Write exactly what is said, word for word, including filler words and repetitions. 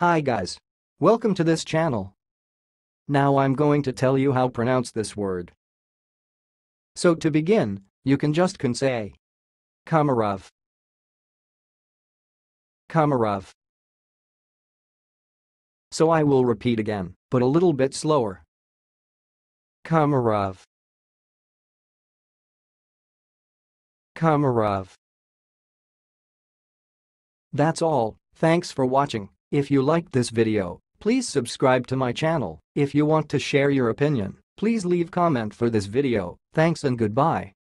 Hi guys. Welcome to this channel. Now I'm going to tell you how to pronounce this word. So to begin, you can just can say Komorov. Komorov. So I will repeat again, but a little bit slower. Komorov. Komorov. That's all. Thanks for watching. If you liked this video, please subscribe to my channel. If you want to share your opinion, please leave comment for this video. Thanks and goodbye.